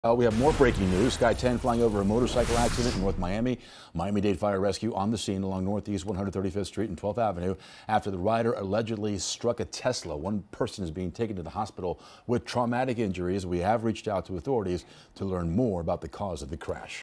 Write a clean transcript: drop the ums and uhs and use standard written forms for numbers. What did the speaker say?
We have more breaking news. Sky 10 flying over a motorcycle accident in North Miami. Miami-Dade Fire Rescue on the scene along Northeast 135th Street and 12th Avenue after the rider allegedly struck a Tesla. One person is being taken to the hospital with traumatic injuries. We have reached out to authorities to learn more about the cause of the crash.